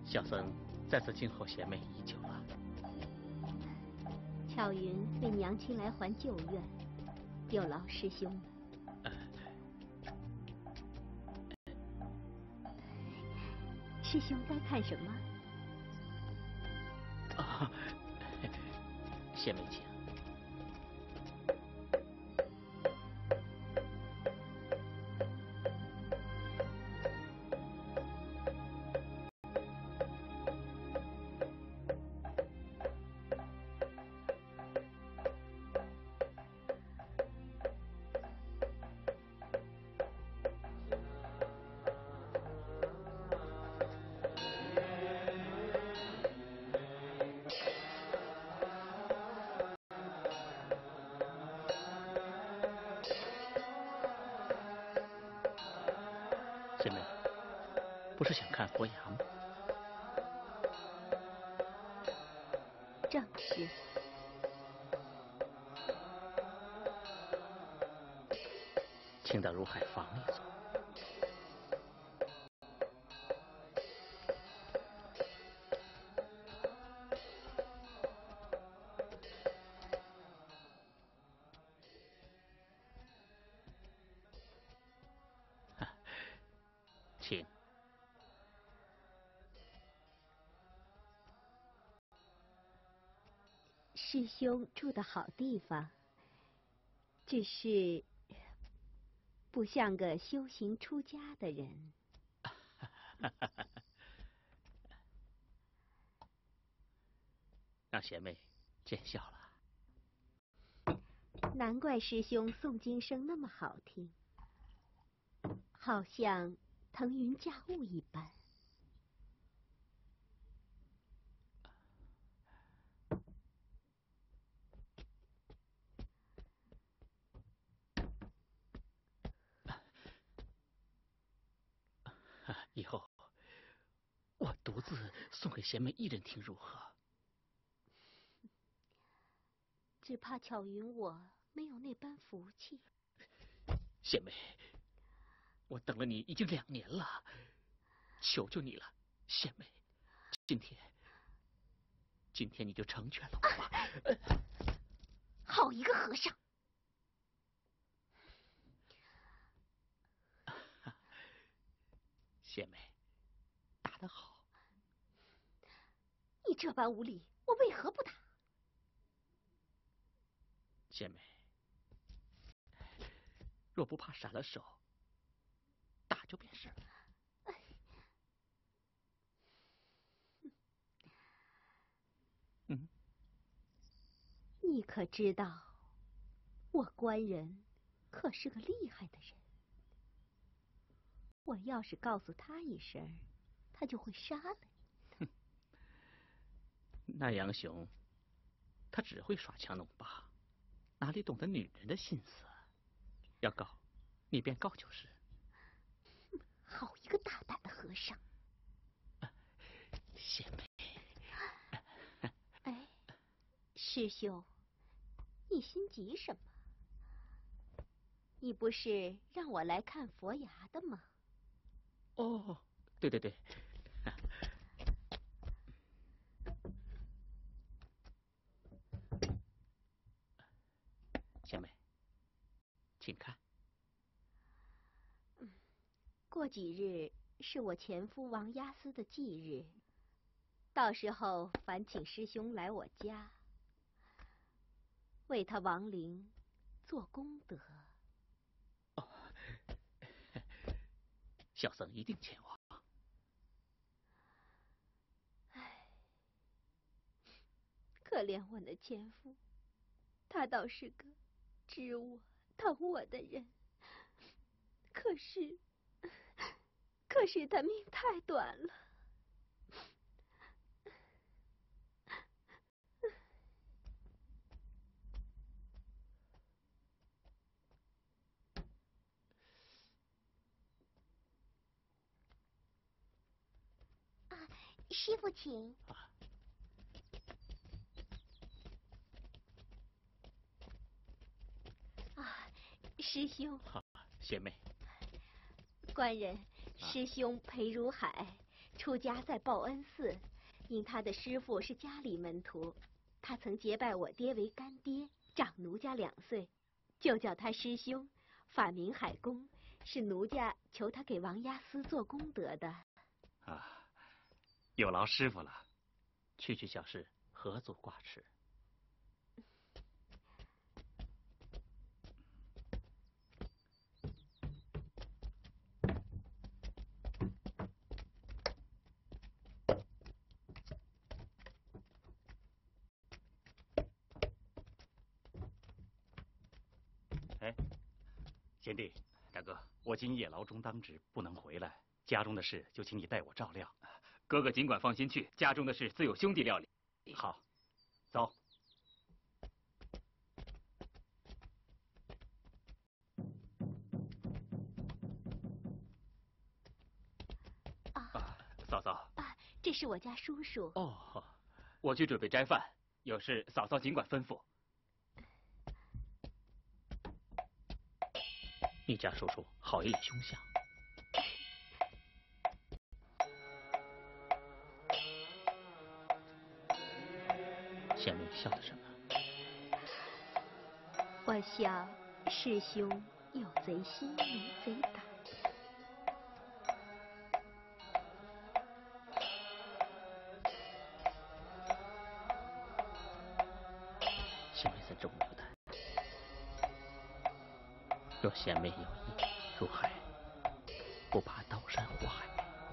小僧在此静候贤妹已久了。 巧云为娘亲来还旧愿，有劳师兄了。师兄在看什么？ 啊，贤妹请。贤妹，不是想看佛牙吗？ 正是。 请到如海房里坐。请。 师兄住的好地方，只是不像个修行出家的人。 让贤妹见笑了。 难怪师兄诵经声那么好听，好像腾云驾雾一般。 以后我独自送给贤妹一人听如何？ 只怕巧云我没有那般福气。 贤妹，我等了你已经2年了，求求你了，贤妹，今天你就成全了我吧。 好一个和尚！ 贤妹，打得好。 你这般无礼，我为何不打？ 贤妹，若不怕闪了手，打就便是了。 你可知道，我官人可是个厉害的人。我要是告诉他一声，他就会杀了你。 那杨雄，他只会耍强弄霸，哪里懂得女人的心思？要告，你便告就是。 好一个大胆的和尚！ 贤妹。 哎，师兄，你心急什么？你不是让我来看佛牙的吗？ 哦，对。贤妹，请看。 过几日是我前夫王押司的忌日，到时候烦请师兄来我家，为他亡灵做功德。 哦，小僧一定前往。 唉，可怜我那前夫，他倒是个知我疼我的人，可是他命太短了。师父请。师兄。 好，贤妹。 官人，师兄裴如海出家在报恩寺，因他的师父是家里门徒，他曾结拜我爹为干爹，长奴家2岁，就叫他师兄，法名海公，是奴家求他给王押司做功德的。 啊，有劳师傅了。 区区小事，何足挂齿。 哎，贤弟，大哥，我今夜牢中当值，不能回来，家中的事就请你代我照料。 哥哥尽管放心去，家中的事自有兄弟料理。 好，走。嫂嫂。 这是我家叔叔。 哦，我去准备斋饭，有事嫂嫂尽管吩咐。你家叔叔好一脸凶相。贤妹笑的什么？ 我笑师兄有贼心没贼胆。 贤妹怎这么无胆？若贤妹有意入海，不怕刀山火海。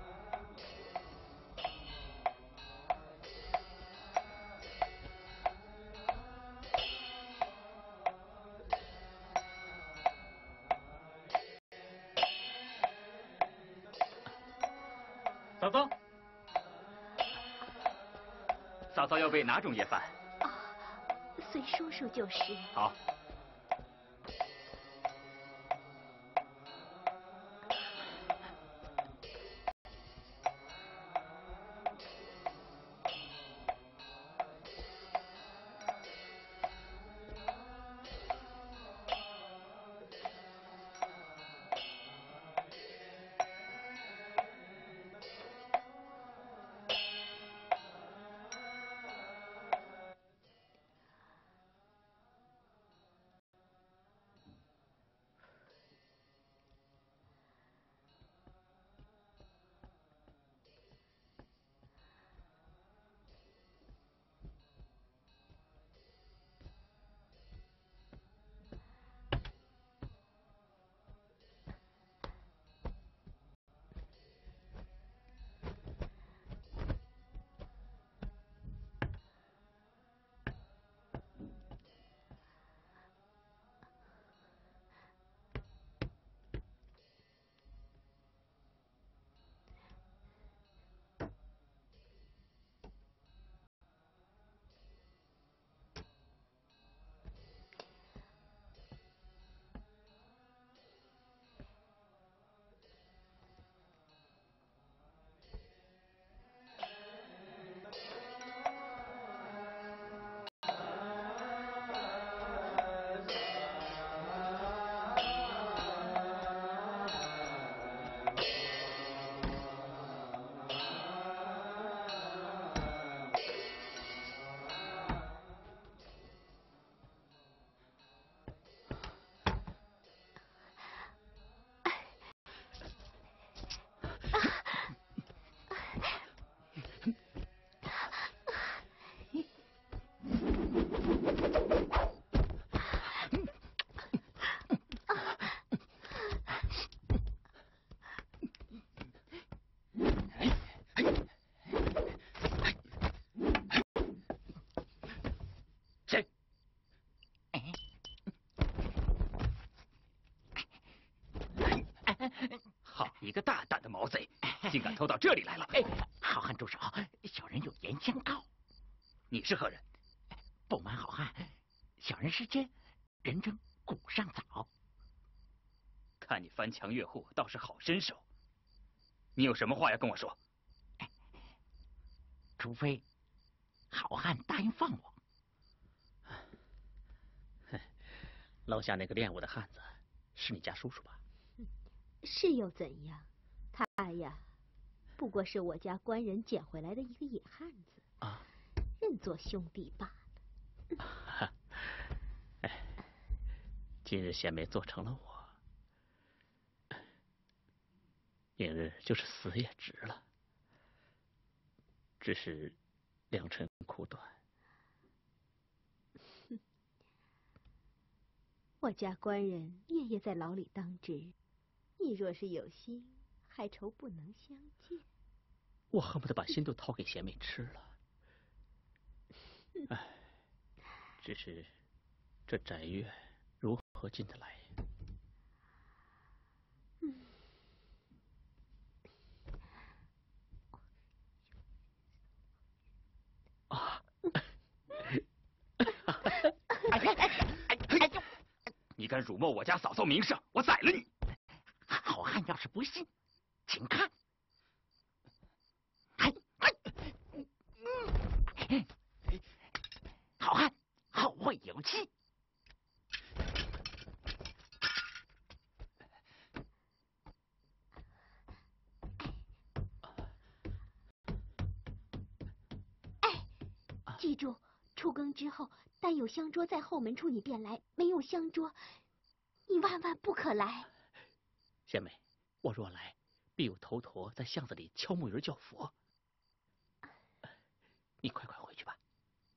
嫂嫂，嫂嫂要备哪种夜饭？ 随叔叔就是。 好。好一个大胆的毛贼，竟敢偷到这里来了！ 哎，好汉住手！小人有言相告。 你是何人？ 不瞒好汉，小人是监，人称古上早。 看你翻墙越户，倒是好身手。你有什么话要跟我说？ 除非好汉答应放我。 楼下那个练武的汉子是你家叔叔吧？ 是又怎样？他呀， 不过是我家官人捡回来的一个野汉子啊， 认作兄弟罢了。 哎，今日贤妹做成了我，明日就是死也值了。只是良辰苦短。 我家官人夜夜在牢里当值，你若是有心，还愁不能相见。 我恨不得把心都掏给贤妹吃了。唉，只是这宅院如何进得来？啊！ 你敢辱没我家嫂嫂名声，我宰了你！ 好汉要是不信，请看。好汉后会有期。 记住，出更之后，但有香桌在后门处，你便来；没有香桌，你万万不可来。 贤妹，我若来，必有头陀在巷子里敲木鱼叫佛。你快快回去吧。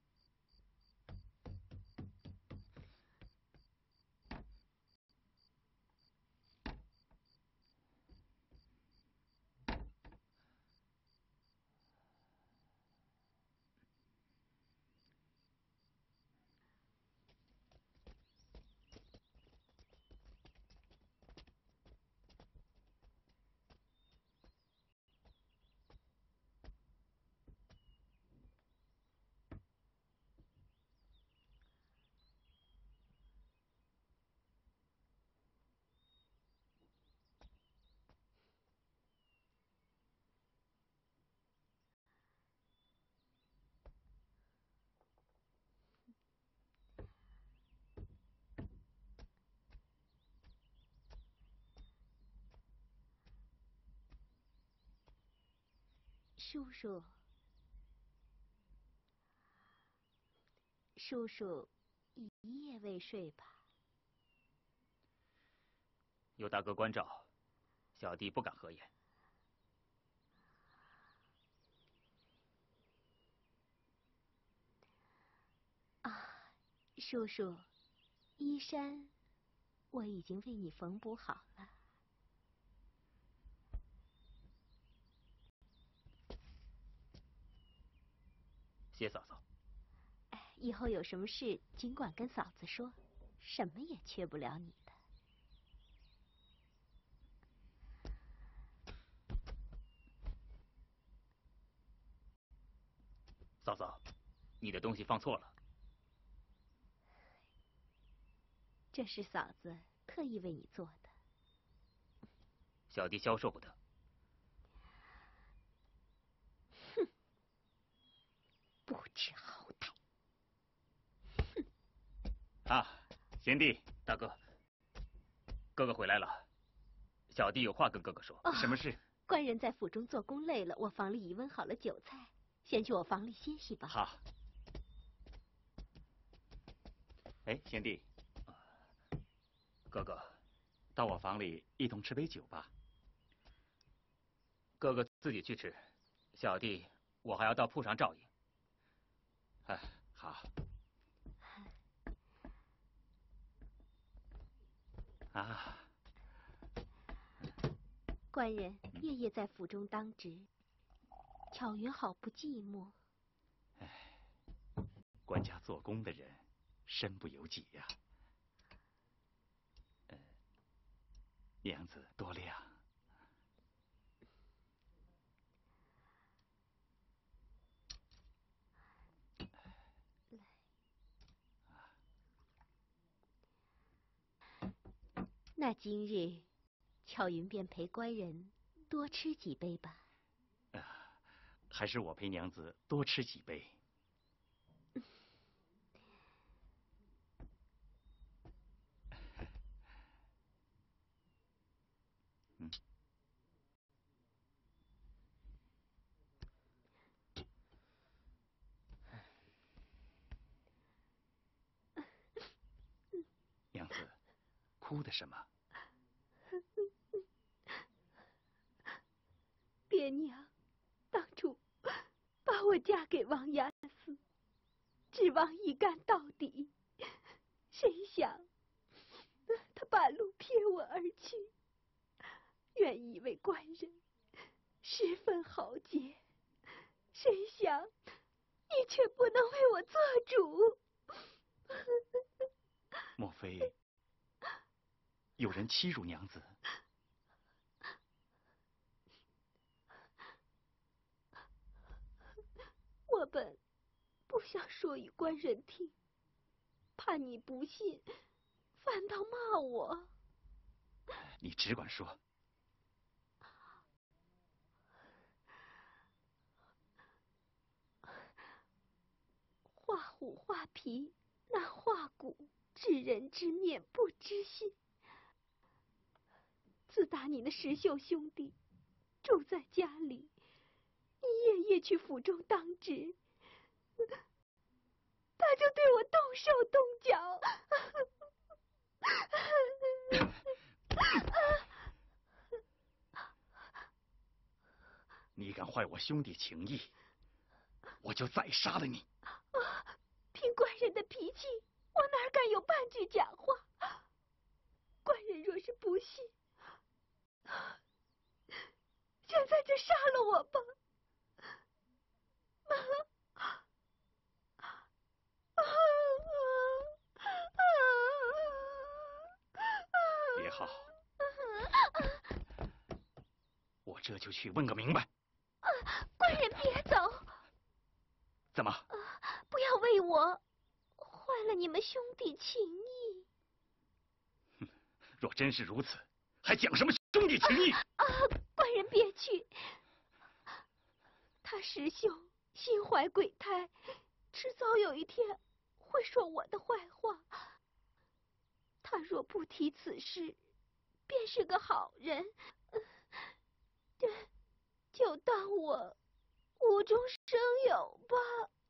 叔叔一夜未睡吧？ 有大哥关照，小弟不敢合言。 啊，叔叔，衣衫我已经为你缝补好了。 谢嫂嫂。 以后有什么事尽管跟嫂子说，什么也缺不了你的。 嫂嫂，你的东西放错了。 这是嫂子特意为你做的。 小弟消受不得。 哼，不知好歹。 啊，贤弟，大哥，哥哥回来了，小弟有话跟哥哥说。什么事？ 官人在府中做工累了，我房里已温好了酒菜，先去我房里歇息吧。 好。哎，贤弟，哥哥，到我房里一同吃杯酒吧。哥哥自己去吃，小弟我还要到铺上照应。哎，好。啊。 官人夜夜在府中当值，巧云好不寂寞。 哎，官家做工的人，身不由己呀。娘子多谅。 那今日，巧云便陪官人多吃几杯吧。 还是我陪娘子多吃几杯。 哭的什么？ 爹娘当初把我嫁给王押司，指望一干到底，谁想他半路撇我而去。原以为官人十分豪杰，谁想你却不能为我做主。 莫非有人欺辱娘子？ 我本不想说与官人听，怕你不信，反倒骂我。 你只管说。 画虎画皮，难画骨，知人知面不知心。自打你那石秀兄弟住在家里，你夜夜去府中当值，他就对我动手动脚。 你敢坏我兄弟情义，我就再杀了你！ 凭官人的脾气，我哪敢有半句假话？官人若是不信，现在就杀了我吧！ 也好，我这就去问个明白。 官人别走！ 怎么？ 不要为我坏了你们兄弟情谊。 若真是如此，还讲什么兄弟情义？ 官人别去！他石秀心怀鬼胎，迟早有一天会说我的坏话。他若不提此事，便是个好人。就当我无中生有吧。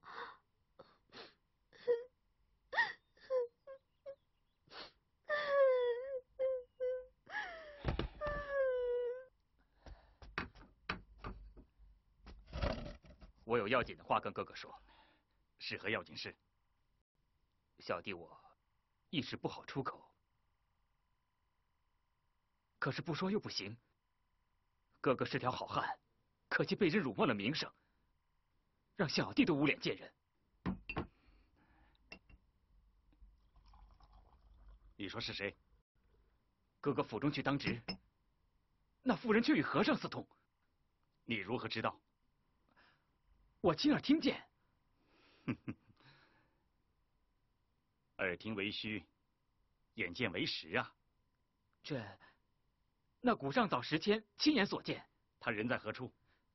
我有要紧的话跟哥哥说。是何要紧事？ 小弟我一时不好出口，可是不说又不行。哥哥是条好汉，可惜被人辱没了名声，让小弟都无脸见人。 你说是谁？ 哥哥府中去当值，那妇人却与和尚私通。 你如何知道？ 我亲耳听见。 耳听为虚，眼见为实啊！ 那古上早时迁亲眼所见。 他人在何处？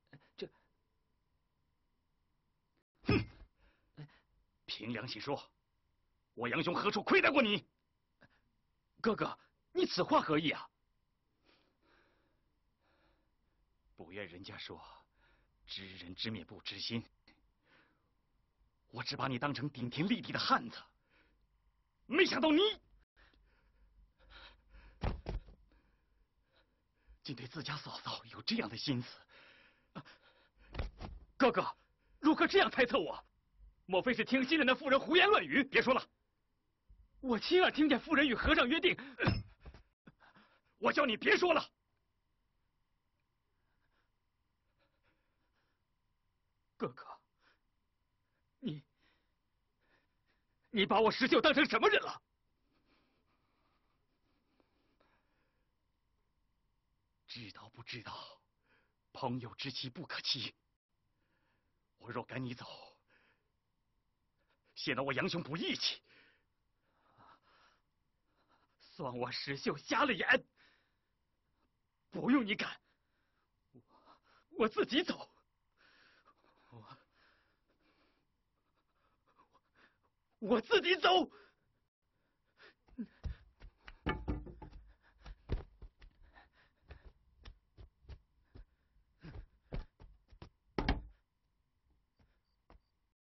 哼！ 凭良心说，我杨雄何处亏待过你？ 哥哥，你此话何意啊？ 不愿人家说知人知面不知心，我只把你当成顶天立地的汉子，没想到你竟对自家嫂嫂有这样的心思。 哥哥，如何这样猜测我？莫非是听信了那妇人胡言乱语？ 别说了， 我亲耳听见妇人与和尚约定。 我叫你别说了。 哥哥，你把我石秀当成什么人了？ 知道不知道，朋友之妻不可欺。我若赶你走，显得我杨雄不义气。 算我石秀瞎了眼。不用你赶，我自己走。我自己走。